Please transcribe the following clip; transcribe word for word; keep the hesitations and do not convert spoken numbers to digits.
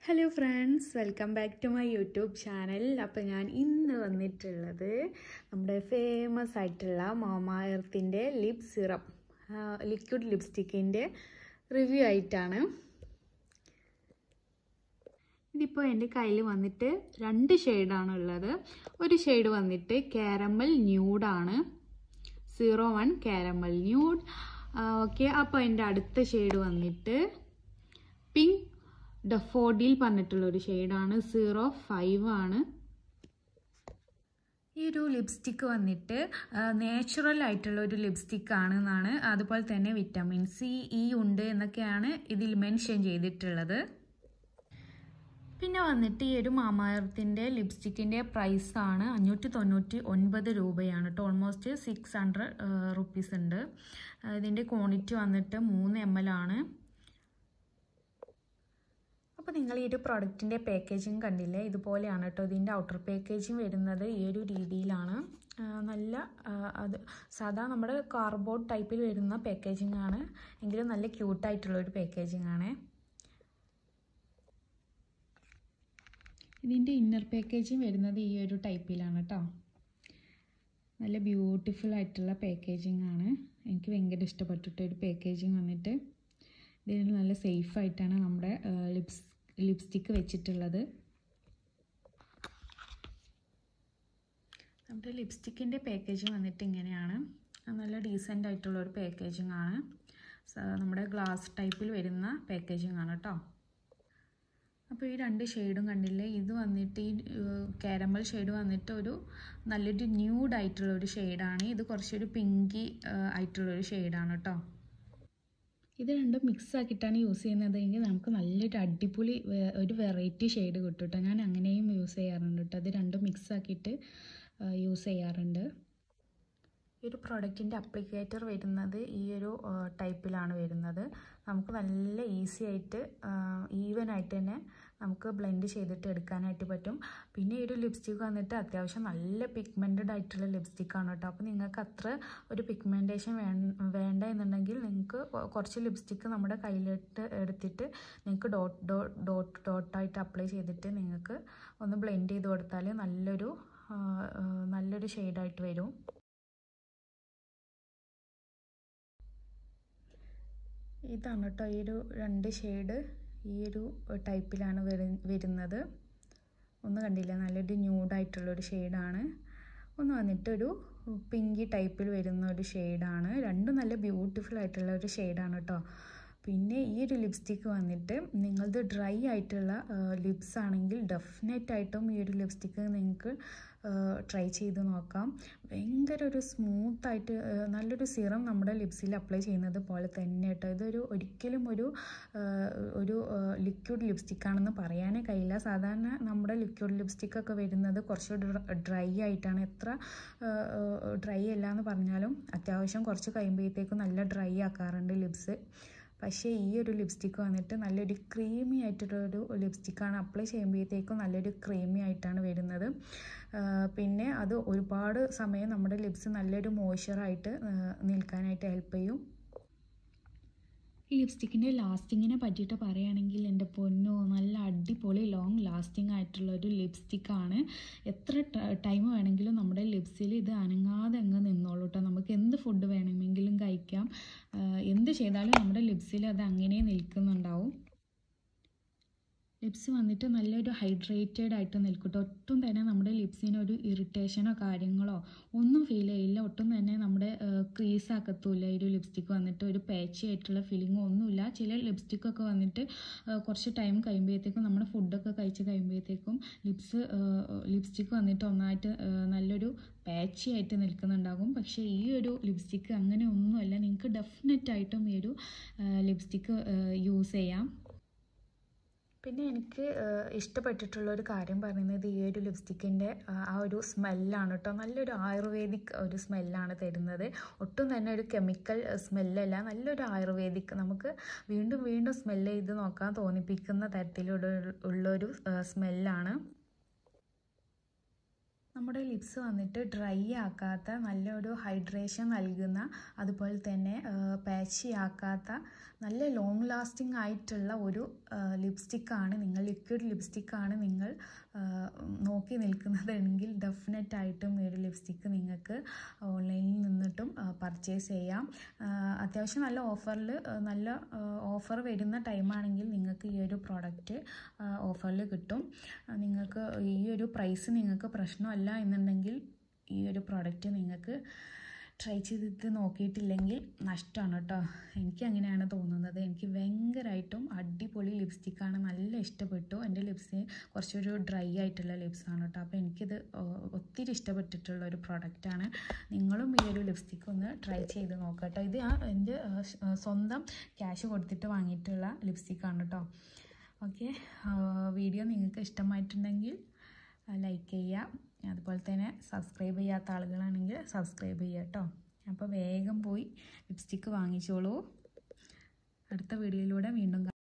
Hello friends, welcome back to my YouTube channel. അപ്പോൾ ഞാൻ ഇന്ന് വന്നിട്ടുള്ളത് നമ്മുടെ ഫേമസ് ആയിട്ടുള്ള മാമാഎർത്തിൻ്റെ ലിപ് സിറം ലിക്വിഡ് ലിപ്സ്റ്റിക്കിൻ്റെ റിവ്യൂ ആയിട്ടാണ്. ഇതിപ്പോൾ എൻ്റെ കയ്യിൽ വന്നിട്ട് രണ്ട് ഷെയ്ഡാണ് ഉള്ളത്. ഒരു ഷെയ്ഡ് വന്നിട്ട് കാരമൽ ന്യൂഡാണ്, zero one caramel nude. Okay, അപ്പോൾ എൻ്റെ അടുത്ത ഷെയ്ഡ് വന്നിട്ട് പിങ്ക് ഡഫോഡിൽ പറഞ്ഞിട്ടുള്ളൊരു ഷെയ്ഡാണ്, സീറോ ഫൈവ് ആണ്. ഈ ഒരു ലിപ്സ്റ്റിക്ക് വന്നിട്ട് നാച്ചുറൽ ആയിട്ടുള്ള ഒരു ലിപ്സ്റ്റിക്ക് ആണെന്നാണ്, അതുപോലെ തന്നെ വിറ്റാമിൻ സി ഇ ഉണ്ട് എന്നൊക്കെയാണ് ഇതിൽ മെൻഷൻ ചെയ്തിട്ടുള്ളത്. പിന്നെ വന്നിട്ട് ഈ ഒരു മാമാഎർത്തിൻ്റെ ലിപ്സ്റ്റിക്കിൻ്റെ പ്രൈസാണ് അഞ്ഞൂറ്റി തൊണ്ണൂറ്റി ഒൻപത് രൂപയാണ് കേട്ടോ. ഓൾമോസ്റ്റ് സിക്സ് ഹൺഡ്രഡ് റുപ്പീസ് ഉണ്ട്. ഇതിൻ്റെ ക്വാണ്ടിറ്റി വന്നിട്ട് മൂന്ന് എം എൽ ആണ്. അപ്പോൾ നിങ്ങൾ ഈ ഒരു പ്രോഡക്റ്റിൻ്റെ പാക്കേജിങ് കണ്ടില്ലേ, ഇതുപോലെയാണ് കേട്ടോ. ഇതിൻ്റെ ഔട്ടർ പാക്കേജിങ് വരുന്നത് ഈ ഒരു രീതിയിലാണ്. നല്ല അത് സാധാ നമ്മുടെ കാർഡ്ബോർഡ് ടൈപ്പിൽ വരുന്ന പാക്കേജിങ് ആണ്, എങ്കിലും നല്ല ക്യൂട്ടായിട്ടുള്ളൊരു പാക്കേജിങ് ആണ്. ഇതിൻ്റെ ഇന്നർ പാക്കേജിങ് വരുന്നത് ഈ ഒരു ടൈപ്പിലാണ് കേട്ടോ. നല്ല ബ്യൂട്ടിഫുൾ ആയിട്ടുള്ള പാക്കേജിങ് ആണ്. എനിക്ക് ഭയങ്കര ഇഷ്ടപ്പെട്ടിട്ട് ഒരു പാക്കേജിങ് വന്നിട്ട്. ഇതിന് നല്ല സേഫായിട്ടാണ് നമ്മുടെ ലിപ്സ് ലിപ്സ്റ്റിക്ക് വെച്ചിട്ടുള്ളത്. നമ്മുടെ ലിപ്സ്റ്റിക്കിൻ്റെ പാക്കേജിങ് വന്നിട്ട് ഇങ്ങനെയാണ്. നല്ല ഡീസൻ്റ് ആയിട്ടുള്ള ഒരു പാക്കേജിങ് ആണ്. നമ്മുടെ ഗ്ലാസ് ടൈപ്പിൽ വരുന്ന പാക്കേജിങ് ആണ് കേട്ടോ. അപ്പോൾ ഈ രണ്ട് ഷെയ്ഡും കണ്ടില്ലേ, ഇത് വന്നിട്ട് ഈ കാരമൽ ഷെയ്ഡ് വന്നിട്ട് ഒരു നല്ലൊരു ന്യൂഡ് ആയിട്ടുള്ള ഒരു ഷെയ്ഡാണ്. ഇത് കുറച്ചൊരു പിങ്കി ആയിട്ടുള്ളൊരു ഷെയ്ഡാണ് കേട്ടോ. ഇത് രണ്ടും മിക്സ് ആക്കിയിട്ടാണ് യൂസ് ചെയ്യുന്നതെങ്കിൽ നമുക്ക് നല്ലൊരു അടിപൊളി ഒരു വെറൈറ്റി ഷെയ്ഡ് കിട്ടും കേട്ടോ. ഞാൻ അങ്ങനെയും യൂസ് ചെയ്യാറുണ്ട് കേട്ടോ. അത് രണ്ടും മിക്സ് ആക്കിയിട്ട് യൂസ് ചെയ്യാറുണ്ട്. ഈ ഒരു പ്രോഡക്റ്റിൻ്റെ അപ്ലിക്കേറ്റർ വരുന്നത് ഈ ഒരു ടൈപ്പിലാണ് വരുന്നത്. നമുക്ക് നല്ല ഈസി ആയിട്ട് ഈവൻ ആയിട്ട് തന്നെ നമുക്ക് ബ്ലെൻഡ് ചെയ്തിട്ട് എടുക്കാനായിട്ട് പറ്റും. പിന്നെ ഈ ഒരു ലിപ്സ്റ്റിക്ക് വന്നിട്ട് അത്യാവശ്യം നല്ല പിഗ്മെൻറ്റഡ് ആയിട്ടുള്ള ലിപ്സ്റ്റിക്കാണ് കേട്ടോ. അപ്പോൾ നിങ്ങൾക്ക് അത്ര ഒരു പിഗ്മെൻറ്റേഷൻ വേ വേണ്ട എന്നുണ്ടെങ്കിൽ നിങ്ങൾക്ക് കുറച്ച് ലിപ്സ്റ്റിക്ക് നമ്മുടെ കയ്യിലിട്ട് എടുത്തിട്ട് നിങ്ങൾക്ക് ഡോട്ട് ഡോട്ട് ഡോട്ട് ഡോട്ടായിട്ട് അപ്ലൈ ചെയ്തിട്ട് നിങ്ങൾക്ക് ഒന്ന് ബ്ലെൻഡ് ചെയ്ത് കൊടുത്താൽ നല്ലൊരു നല്ലൊരു ഷെയ്ഡായിട്ട് വരും. ഇതാണ് കേട്ടോ ഈ ഒരു രണ്ട് ഷെയ്ഡ്, ഈ ഒരു ടൈപ്പിലാണ് വരുന്നത്. ഒന്ന് കണ്ടില്ല, നല്ലൊരു ന്യൂഡായിട്ടുള്ളൊരു ഷെയ്ഡാണ്. ഒന്ന് വന്നിട്ടൊരു പിങ്കി ടൈപ്പിൽ വരുന്ന ഒരു ഷെയ്ഡാണ്. രണ്ടും നല്ല ബ്യൂട്ടിഫുൾ ആയിട്ടുള്ള ഒരു ഷെയ്ഡാണ് കേട്ടോ. പിന്നെ ഈ ഒരു ലിപ്സ്റ്റിക്ക് വന്നിട്ട് നിങ്ങളത് ഡ്രൈ ആയിട്ടുള്ള ലിപ്സ് ആണെങ്കിൽ ഡെഫിനറ്റായിട്ടും ഈ ഒരു ലിപ്സ്റ്റിക്ക് നിങ്ങൾക്ക് ട്രൈ ചെയ്ത് നോക്കാം. ഭയങ്കര ഒരു സ്മൂത്തായിട്ട് നല്ലൊരു സിറം നമ്മുടെ ലിപ്സിൽ അപ്ലൈ ചെയ്യുന്നത് പോലെ തന്നെ കേട്ടോ. ഇതൊരു ഒരിക്കലും ഒരു ഒരു ലിക്വിഡ് ലിപ്സ്റ്റിക്കാണെന്ന് പറയാനേ കഴിയില്ല. സാധാരണ നമ്മുടെ ലിക്വിഡ് ലിപ്സ്റ്റിക്കൊക്കെ വരുന്നത് കുറച്ച് ഡ്രൈ ആയിട്ടാണ്. എത്ര ഡ്രൈ അല്ല എന്ന് പറഞ്ഞാലും അത്യാവശ്യം കുറച്ച് കഴിയുമ്പോഴത്തേക്കും നല്ല ഡ്രൈ ആക്കാറുണ്ട് ലിപ്സ്. പക്ഷേ ഈ ഒരു ലിപ്സ്റ്റിക്ക് വന്നിട്ട് നല്ലൊരു ക്രീമി ആയിട്ടുള്ളൊരു ലിപ്സ്റ്റിക്കാണ്. അപ്ലൈ ചെയ്യുമ്പോഴത്തേക്കും നല്ലൊരു ക്രീമി ആയിട്ടാണ് വരുന്നത്. പിന്നെ അത് ഒരുപാട് സമയം നമ്മുടെ ലിപ്സ് നല്ലൊരു മോയ്സ്ചറായിട്ട് നിൽക്കാനായിട്ട് ഹെൽപ്പ് ചെയ്യും. ഈ ലിപ്സ്റ്റിക്കിൻ്റെ ലാസ്റ്റിങ്ങിനെ പറ്റിയിട്ട് പറയുകയാണെങ്കിൽ എൻ്റെ പൊന്നോ, നല്ല അടിപൊളി ലോങ് ലാസ്റ്റിംഗ് ആയിട്ടുള്ളൊരു ലിപ്സ്റ്റിക്കാണ്. എത്ര ടൈം വേണമെങ്കിലും നമ്മുടെ ലിപ്സിൽ ഇത് അനങ്ങാതെ അങ്ങ് നിന്നോളൂ കേട്ടോ. നമുക്ക് എന്ത് ഫുഡ് വേണമെങ്കിലും കഴിക്കാം, എന്ത് ചെയ്താലും നമ്മുടെ ലിപ്സിൽ അത് അങ്ങനെ നിൽക്കുന്നുണ്ടാവും. ലിപ്സ് വന്നിട്ട് നല്ലൊരു ഹൈഡ്രേറ്റഡ് ആയിട്ട് നിൽക്കും കേട്ടോ. ഒട്ടും തന്നെ നമ്മുടെ ലിപ്സിന് ഒരു ഇറിറ്റേഷനോ കാര്യങ്ങളോ ഒന്നും ഫീൽ ചെയ്യില്ല. ഒട്ടും തന്നെ നമ്മുടെ ക്രീസ് ആക്കത്തുമില്ല. ഈ ഒരു ലിപ്സ്റ്റിക്ക് വന്നിട്ട് ഒരു പാച്ചി ആയിട്ടുള്ള ഫീലിങ്ങോ ഒന്നുമില്ല. ചില ലിപ്സ്റ്റിക്കൊക്കെ വന്നിട്ട് കുറച്ച് ടൈം കഴിയുമ്പോഴത്തേക്കും നമ്മുടെ ഫുഡൊക്കെ കഴിച്ച് കഴിയുമ്പോഴത്തേക്കും ലിപ്സ് ലിപ്സ്റ്റിക്ക് വന്നിട്ട് ഒന്നായിട്ട് നല്ലൊരു പാച്ചി ആയിട്ട് നിൽക്കുന്നുണ്ടാകും. പക്ഷേ ഈ ഒരു ലിപ്സ്റ്റിക്ക് അങ്ങനെ ഒന്നുമല്ല. നിങ്ങൾക്ക് ഡെഫിനറ്റായിട്ടും ഈ ഒരു ലിപ്സ്റ്റിക്ക് യൂസ് ചെയ്യാം. പിന്നെ എനിക്ക് ഇഷ്ടപ്പെട്ടിട്ടുള്ളൊരു കാര്യം പറയുന്നത് ഈ ഒരു ലിപ്സ്റ്റിക്കിൻ്റെ ആ ഒരു സ്മെല്ലാണ് കേട്ടോ. നല്ലൊരു ആയുർവേദിക് ഒരു സ്മെല്ലാണ് തരുന്നത്. ഒട്ടും തന്നെ ഒരു കെമിക്കൽ സ്മെല്ലല്ല, നല്ലൊരു ആയുർവേദിക്, നമുക്ക് വീണ്ടും വീണ്ടും സ്മെല്ല് ചെയ്ത് നോക്കാൻ തോന്നിപ്പിക്കുന്ന തരത്തിലുള്ള ഉള്ളൊരു സ്മെല്ലാണ്. നമ്മുടെ ലിപ്സ് വന്നിട്ട് ഡ്രൈ ആക്കാത്ത നല്ലൊരു ഹൈഡ്രേഷൻ നൽകുന്ന അതുപോലെ തന്നെ പാച്ചി ആക്കാത്ത നല്ല ലോങ് ലാസ്റ്റിംഗ് ആയിട്ടുള്ള ഒരു ലിപ്സ്റ്റിക്കാണ് നിങ്ങൾ ലിക്വിഡ് ലിപ്സ്റ്റിക്കാണ് നിങ്ങൾ നോക്കി നിൽക്കുന്നതെങ്കിൽ ഡെഫിനറ്റായിട്ടും ഈ ഒരു ലിപ്സ്റ്റിക്ക് നിങ്ങൾക്ക് ഓൺലൈനിൽ നിന്നിട്ടും പർച്ചേസ് ചെയ്യാം. അത്യാവശ്യം നല്ല ഓഫറിൽ നല്ല ഓഫർ വരുന്ന ടൈമാണെങ്കിൽ നിങ്ങൾക്ക് ഈ ഒരു പ്രോഡക്റ്റ് ഓഫറിൽ കിട്ടും. നിങ്ങൾക്ക് ഈ ഒരു പ്രൈസ് നിങ്ങൾക്ക് പ്രശ്നമല്ല എന്നുണ്ടെങ്കിൽ ഈ ഒരു പ്രോഡക്റ്റ് നിങ്ങൾക്ക് ട്രൈ ചെയ്തിട്ട് നോക്കിയിട്ടില്ലെങ്കിൽ നഷ്ടമാണ് കേട്ടോ. എനിക്ക് അങ്ങനെയാണ് തോന്നുന്നത്. എനിക്ക് ഭയങ്കരമായിട്ടും അടിപൊളി ലിപ്സ്റ്റിക്കാണ്, നല്ല ഇഷ്ടപ്പെട്ടു. എൻ്റെ ലിപ്സ് കുറച്ചൊരു ഡ്രൈ ആയിട്ടുള്ള ലിപ്സാണ് കേട്ടോ. അപ്പോൾ എനിക്കിത് ഒത്തിരി ഇഷ്ടപ്പെട്ടിട്ടുള്ള ഒരു പ്രോഡക്റ്റാണ്. നിങ്ങളും ഈ ഒരു ലിപ്സ്റ്റിക്ക് ഒന്ന് ട്രൈ ചെയ്ത് നോക്കുക കേട്ടോ. ഇത് ഞാൻ എൻ്റെ സ്വന്തം ക്യാഷ് കൊടുത്തിട്ട് വാങ്ങിയിട്ടുള്ള ലിപ്സ്റ്റിക്കാണ് കേട്ടോ. ഓക്കെ, വീഡിയോ നിങ്ങൾക്ക് ഇഷ്ടമായിട്ടുണ്ടെങ്കിൽ ലൈക്ക് ചെയ്യുക, അതുപോലെ തന്നെ സബ്സ്ക്രൈബ് ചെയ്യാത്ത ആളുകളാണെങ്കിൽ സബ്സ്ക്രൈബ് ചെയ്യുക കേട്ടോ. അപ്പോൾ വേഗം പോയി ലിപ്സ്റ്റിക്ക് വാങ്ങിച്ചോളൂ. അടുത്ത വീഡിയോയിലൂടെ വീണ്ടും